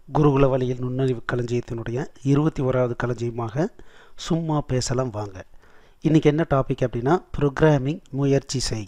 குருகுல வழியில் நுண்ணறிவு களஞ்சியத்தினுடைய 21வது களஞ்சியமாக சும்மா பேசலாம் வாங்க. இன்றைக்கி என்ன டாபிக் அப்படின்னா ப்ரோக்ராமிங் முயற்சி செய்.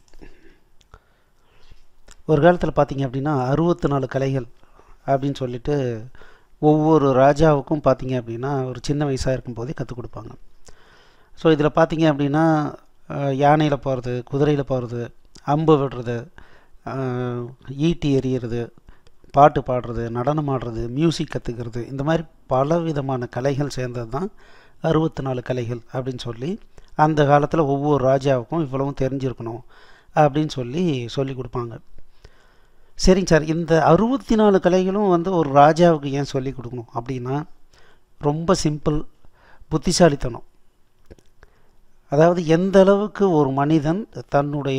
ஒரு காலத்தில் பார்த்தீங்க அப்படின்னா 64 கலைகள் அப்படின்னு சொல்லிட்டு ஒவ்வொரு ராஜாவுக்கும் பார்த்தீங்க அப்படின்னா ஒரு சின்ன வயசாக இருக்கும்போதே கற்றுக் கொடுப்பாங்க. ஸோ இதில் பார்த்தீங்க அப்படின்னா யானையில் போகிறது, குதிரையில் போகிறது, அம்பு விடுறது, ஈட்டி எறிகிறது, பாட்டு பாடுறது, நடனம் ஆடுறது, மியூசிக் கற்றுக்கிறது, இந்த மாதிரி பல விதமான கலைகள் சேர்ந்தது தான் 64 கலைகள் அப்படின்னு சொல்லி அந்த காலத்தில் ஒவ்வொரு ராஜாவுக்கும் இவ்வளவும் தெரிஞ்சிருக்கணும் அப்படின்னு சொல்லி கொடுப்பாங்க. சரிங்க சார், இந்த 64 கலைகளும் ஒரு ராஜாவுக்கு ஏன் சொல்லி கொடுக்கணும் அப்படின்னா ரொம்ப சிம்பிள், புத்திசாலித்தனம். அதாவது எந்த அளவுக்கு ஒரு மனிதன் தன்னுடைய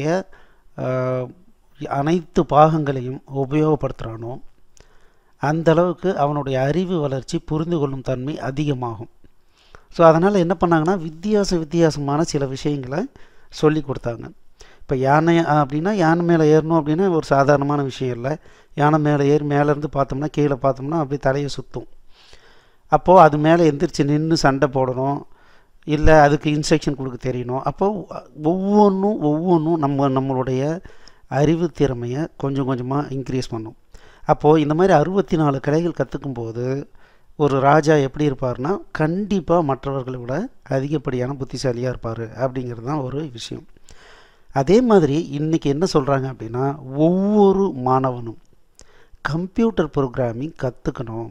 அனைத்து பாகங்களையும் உபயோகப்படுத்துகிறானோ அந்த அளவுக்கு அவனுடைய அறிவு வளர்ச்சி, புரிந்து கொள்ளும் தன்மை அதிகமாகும். ஸோ அதனால் என்ன பண்ணாங்கன்னா வித்தியாசமான சில விஷயங்களை சொல்லி கொடுத்தாங்க. இப்போ யானை அப்படின்னா யானை மேலே ஏறணும் அப்படின்னா ஒரு சாதாரணமான விஷயம் இல்லை. யானை மேலே ஏறி மேலேருந்து பார்த்தோம்னா கீழே பார்த்தோம்னா அப்படியே தலையை சுற்றும். அப்போது அது மேலே எந்திரிச்சு நின்று சண்டை போடணும், இல்லை அதுக்கு இன்ஸ்ட்ரக்ஷன் கொடுக்க தெரியணும். அப்போது ஒவ்வொன்றும் நம்மளுடைய அறிவு திறமையை கொஞ்சம் கொஞ்சமாக இன்க்ரீஸ் பண்ணும். அப்போது இந்த மாதிரி 64 கலைகள் கற்றுக்கும்போது ஒரு ராஜா எப்படி இருப்பார்னா கண்டிப்பாக மற்றவர்களை விட அதிகப்படியான புத்திசாலியாக இருப்பார் அப்படிங்கிறது தான் ஒரு விஷயம். அதே மாதிரி இன்றைக்கி என்ன சொல்கிறாங்க அப்படின்னா ஒவ்வொரு மாணவனும் கம்ப்யூட்டர் ப்ரோக்ராமிங் கற்றுக்கணும்.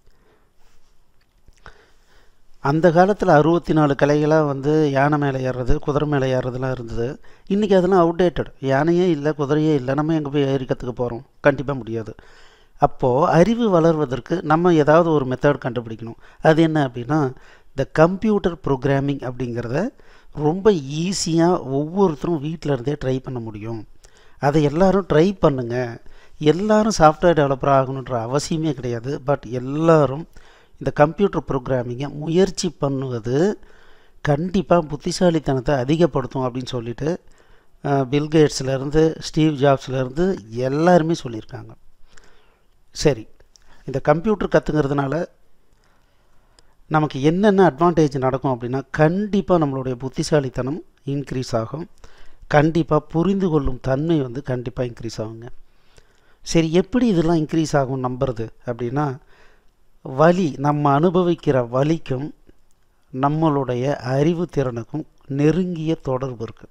அந்த காலத்தில் 64 கலைகளாக யானை மேலே ஏறுறது, குதிரை மேலே ஏறுறதுலாம் இருந்தது. இன்றைக்கி அதெல்லாம் அவுடேட்டட். யானையே இல்லை, குதிரையே இல்லை, நம்ம எங்கே போய் ஏறி கற்றுக்க போகிறோம்? கண்டிப்பாக முடியாது. அப்போது அறிவு வளர்வதற்கு நம்ம ஏதாவது ஒரு மெத்தட் கண்டுபிடிக்கணும். அது என்ன அப்படின்னா இந்த கம்ப்யூட்டர் ப்ரோக்ராமிங் அப்படிங்கிறத ரொம்ப ஈஸியாக ஒவ்வொருத்தரும் வீட்டில் இருந்தே ட்ரை பண்ண முடியும். அதை எல்லோரும் ட்ரை பண்ணுங்கள். எல்லோரும் சாஃப்ட்வேர் டெவலப்பர் ஆகணுன்ற அவசியமே கிடையாது. பட் எல்லோரும் இந்த கம்ப்யூட்டர் ப்ரோக்ராமிங்கை முயற்சி பண்ணுவது கண்டிப்பாக புத்திசாலித்தனத்தை அதிகப்படுத்தும் அப்படின்னு சொல்லிட்டு பில்கேட்ஸ்லேருந்து ஸ்டீவ் ஜாப்ஸ்லேருந்து எல்லாருமே சொல்லியிருக்காங்க. சரி, இந்த கம்ப்யூட்டர் கற்றுங்கிறதுனால நமக்கு என்னென்ன அட்வான்டேஜ் நடக்கும் அப்படின்னா கண்டிப்பாக நம்மளுடைய புத்திசாலித்தனம் இன்க்ரீஸ் ஆகும். கண்டிப்பாக புரிந்து கொள்ளும் தன்மை கண்டிப்பாக இன்க்ரீஸ் ஆகுங்க. சரி, எப்படி இதெல்லாம் இன்க்ரீஸ் ஆகும் நம்புறது அப்படின்னா நம்ம அனுபவிக்கிற வலிக்கும் நம்மளுடைய அறிவு திறனுக்கும் நெருங்கிய தொடர்பு இருக்குது.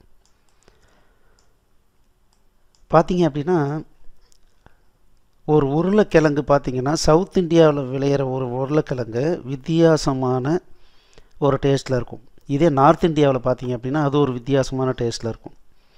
பார்த்தீங்க அப்படின்னா ஒரு உருளைக்கிழங்கு பார்த்தீங்கன்னா சவுத் இந்தியாவில் விளையிற ஒரு உருளைக்கிழங்கு வித்தியாசமான ஒரு டேஸ்ட்டில் இருக்கும். இதே நார்த் இந்தியாவில் பார்த்தீங்க அப்படின்னா அது ஒரு வித்தியாசமான டேஸ்ட்டில் இருக்கும்.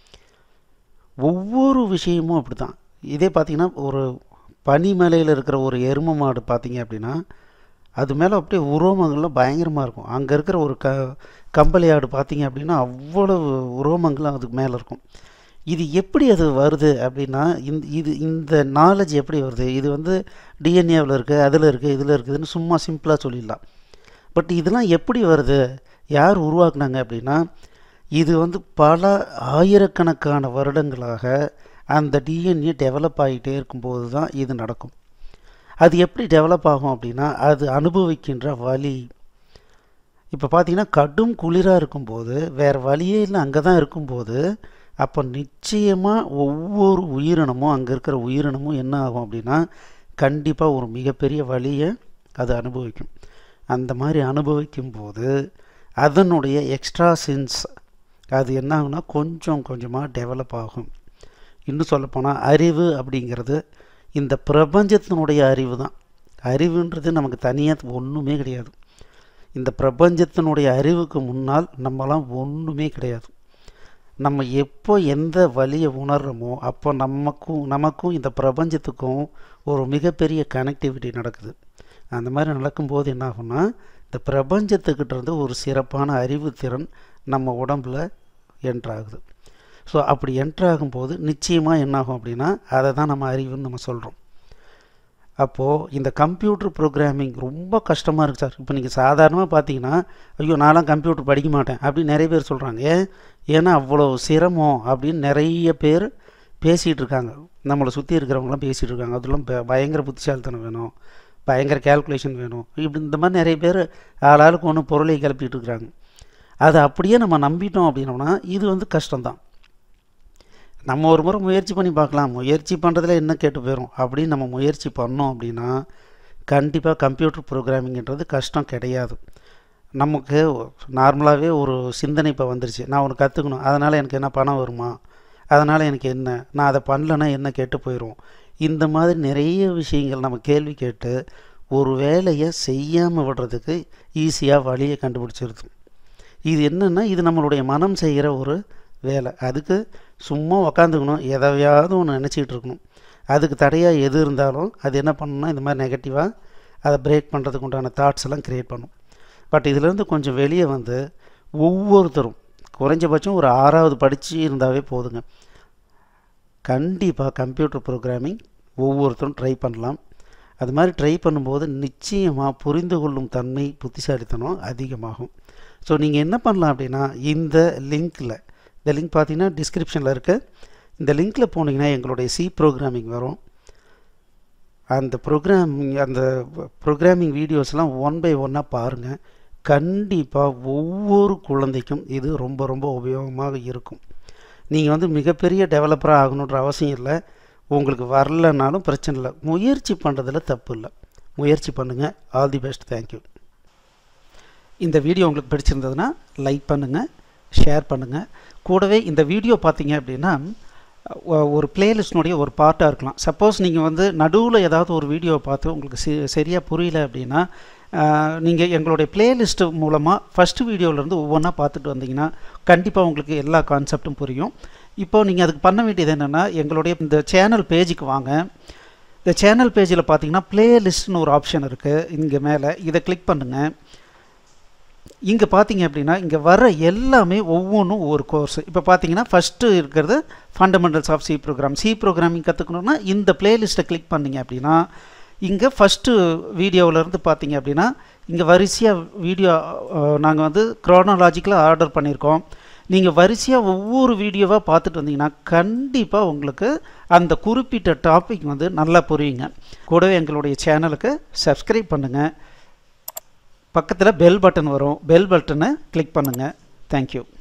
ஒவ்வொரு விஷயமும் அப்படி தான். இதே பார்த்திங்கன்னா ஒரு பனிமலையில் இருக்கிற ஒரு எருமை மாடு பார்த்தீங்க அப்படின்னா அது மேலே அப்படியே உரோமங்கள்லாம் பயங்கரமாக இருக்கும். அங்கே இருக்கிற ஒரு கம்பளி ஆடு பார்த்தீங்க அப்படின்னா அவ்வளவு உரோமங்களும் அதுக்கு மேலே இருக்கும். இது எப்படி அது வருது அப்படின்னா இந்த நாலேஜ் எப்படி வருது? இது டிஎன்ஏவில் இருக்குது, அதில் இருக்குது, இதில் இருக்குதுன்னு சும்மா சிம்பிளாக சொல்லிடலாம். பட் இதெல்லாம் எப்படி வருது, யார் உருவாக்குனாங்க அப்படின்னா இது பல ஆயிரக்கணக்கான வருடங்களாக அந்த டிஎன்ஏ டெவலப் ஆகிட்டே இருக்கும்போது தான் இது நடக்கும். அது எப்படி டெவலப் ஆகும் அப்படின்னா அது அனுபவிக்கின்ற வலி. இப்போ பார்த்தீங்கன்னா கடும் குளிராக இருக்கும்போது வேறு வழியே இல்லை, அங்கே தான் இருக்கும்போது அப்போ நிச்சயமாக ஒவ்வொரு உயிரினமும் அங்கே இருக்கிற உயிரினமும் என்ன ஆகும் அப்படின்னா கண்டிப்பாக ஒரு மிகப்பெரிய வலியை அது அனுபவிக்கும். அந்த மாதிரி அனுபவிக்கும் போது அதனுடைய எக்ஸ்ட்ரா சென்ஸ் அது என்ன ஆகும்னா கொஞ்சம் கொஞ்சமாக டெவலப் ஆகும். இன்னும் சொல்லப்போனால் அறிவு அப்படிங்கிறது இந்த பிரபஞ்சத்தினுடைய அறிவு தான். அறிவுன்றது நமக்கு தனியாக ஒன்றுமே கிடையாது. இந்த பிரபஞ்சத்தினுடைய அறிவுக்கு முன்னால் நம்மளாம் ஒன்றுமே கிடையாது. நம்ம எப்போ எந்த வழியை உணர்கிறோமோ அப்போ நமக்கும் இந்த பிரபஞ்சத்துக்கும் ஒரு மிகப்பெரிய கனெக்டிவிட்டி நடக்குது. அந்த மாதிரி நடக்கும்போது என்ன ஆகும்னா இந்த பிரபஞ்சத்துக்கிட்ட இருந்து ஒரு சிறப்பான அறிவு திறன் நம்ம உடம்பில் என்ட்ராகுது. ஸோ அப்படி என்ட்ராகும்போது நிச்சயமாக என்னாகும் அப்படின்னா அதை தான் நம்ம அறிவுன்னு நம்ம சொல்கிறோம். அப்போது இந்த கம்ப்யூட்டர் ப்ரோக்ராமிங் ரொம்ப கஷ்டமாக இருக்குது சார். இப்போ நீங்கள் சாதாரணமாக பார்த்தீங்கன்னா ஐயோ நான்லாம் கம்ப்யூட்டர் படிக்க மாட்டேன் அப்படின்னு நிறைய பேர் சொல்கிறாங்க. ஏன்னா அவ்வளோ சிரமம் அப்படின்னு நிறைய பேர் பேசிகிட்டு இருக்காங்க. நம்மளை சுற்றி இருக்கிறவங்களாம் பேசிகிட்டு இருக்காங்க. அதெல்லாம் பயங்கர புத்திசாலித்தனம் வேணும், பயங்கர கேல்குலேஷன் வேணும், இப்படி இந்த மாதிரி நிறைய பேர் ஆளாளுக்கு ஒன்று பொருளை கிளப்பிட்டு இருக்கிறாங்க. அதை அப்படியே நம்ம நம்பிட்டோம் அப்படின்னோம்னா இது வந்து கஷ்டம்தான். நம்ம ஒரு முறை முயற்சி பண்ணி பார்க்கலாம், முயற்சி பண்ணுறதுல என்ன கேட்டு போயிடும் அப்படின்னு நம்ம முயற்சி பண்ணோம் அப்படின்னா கண்டிப்பாக கம்ப்யூட்டர் ப்ரோக்ராமிங்கிறது கஷ்டம் கிடையாது. நமக்கு நார்மலாகவே ஒரு சிந்தனை இப்போ வந்துருச்சு, நான் ஒன்று கற்றுக்கணும், அதனால் எனக்கு என்ன பணம் வருமா, அதனால் எனக்கு என்ன, நான் அதை பண்ணலைன்னா என்ன கேட்டு போயிடும். இந்த மாதிரி நிறைய விஷயங்கள் நம்ம கேள்வி கேட்டு ஒரு வேலையை செய்யாமல் விடுறதுக்கு ஈஸியாக வழியை கண்டுபிடிச்சிருது. இது என்னென்னா இது நம்மளுடைய மனம் செய்கிற ஒரு வேலை. அதுக்கு சும்மா உக்காந்துக்கணும், எதையாவது ஒன்று நினச்சிக்கிட்டு இருக்கணும். அதுக்கு தடையாக எது இருந்தாலும் அது என்ன பண்ணணும்னா இந்த மாதிரி நெகட்டிவாக அதை பிரேக் பண்ணுறதுக்கு உண்டான தாட்ஸ் எல்லாம் க்ரியேட் பண்ணும். பட் இதிலேருந்து கொஞ்சம் வெளியே வந்து ஒவ்வொருத்தரும் குறைஞ்சபட்சம் ஒரு 6வது படித்து இருந்தாவே போதுங்க. கண்டிப்பாக கம்ப்யூட்டர் ப்ரோக்ராமிங் ஒவ்வொருத்தரும் ட்ரை பண்ணலாம். அது மாதிரி ட்ரை பண்ணும்போது நிச்சயமாக புரிந்து கொள்ளும் தன்மை, புத்திசாலித்தனம் அதிகமாகும். ஸோ நீங்கள் என்ன பண்ணலாம் அப்படின்னா இந்த லிங்க்கில், இந்த லிங்க் பார்த்தீங்கன்னா டிஸ்கிரிப்ஷனில் இருக்க இந்த லிங்க்கில் போனீங்கன்னா எங்களுடைய சி ப்ரோக்ராமிங் வரும். அந்த ப்ரோக்ராமிங் வீடியோஸ்லாம் 1 by 1 பாருங்கள். கண்டிப்பாக ஒவ்வொரு குழந்தைக்கும் இது ரொம்ப ரொம்ப உபயோகமாக இருக்கும். நீங்கள் வந்து மிகப்பெரிய டெவலப்பராக ஆகணுன்ற அவசியம் இல்லை, உங்களுக்கு வரலனாலும் பிரச்சனை இல்லை, முயற்சி பண்ணுறதுல தப்பு இல்லை, முயற்சி பண்ணுங்கள். All the best, thank you. இந்த வீடியோ உங்களுக்கு பிடிச்சிருந்ததுன்னா லைக் பண்ணுங்கள், ஷேர் பண்ணுங்கள். கூடவே இந்த வீடியோ பார்த்தீங்க அப்படின்னா ஒரு பிளேலிஸ்ட்னுடைய ஒரு பார்ட்டாக இருக்கலாம். சப்போஸ் நீங்கள் வந்து நடுவில் ஏதாவது ஒரு வீடியோவை பார்த்து உங்களுக்கு சரியாக புரியல அப்படின்னா நீங்கள் எங்களுடைய பிளேலிஸ்ட்டு மூலமாக ஃபஸ்ட்டு வீடியோவிலேருந்து ஒவ்வொன்றா பார்த்துட்டு வந்தீங்கன்னா கண்டிப்பாக உங்களுக்கு எல்லா கான்செப்டும் புரியும். இப்போது நீங்கள் அதுக்கு பண்ண வேண்டியது என்னென்னா எங்களுடைய இந்த சேனல் பேஜுக்கு வாங்க. இந்த சேனல் பேஜில் பார்த்தீங்கன்னா பிளேலிஸ்ட்னு ஒரு ஆப்ஷன் இருக்குது, இங்கே மேலே இதை கிளிக் பண்ணுங்கள். இங்கே பார்த்தீங்க அப்படின்னா இங்கே வர எல்லாமே ஒவ்வொன்றும் ஒவ்வொரு கோர்ஸ். இப்போ பார்த்தீங்கன்னா ஃபஸ்ட்டு இருக்கிறது ஃபண்டமெண்டல்ஸ் ஆஃப் சி ப்ரோக்ராமிங் கற்றுக்கணுன்னா இந்த பிளேலிஸ்ட்டை கிளிக் பண்ணிங்க அப்படின்னா இங்கே ஃபஸ்ட்டு வீடியோவிலேருந்து பார்த்தீங்க அப்படின்னா இங்கே வரிசையாக வீடியோ நாங்கள் வந்து க்ரோனாலாஜிக்கலாக ஆர்டர் பண்ணியிருக்கோம். நீங்கள் வரிசையாக ஒவ்வொரு வீடியோவாக பார்த்துட்டு வந்தீங்கன்னா கண்டிப்பாக உங்களுக்கு அந்த குறிப்பிட்ட டாபிக் வந்து நல்லா புரியுங்க. கூடவே எங்களுடைய சேனலுக்கு சப்ஸ்கிரைப் பண்ணுங்கள். பக்கத்தில் பெல் பட்டன் வரும், பெல் பட்டனை கிளிக் பண்ணுங்கள். தேங்க்யூ.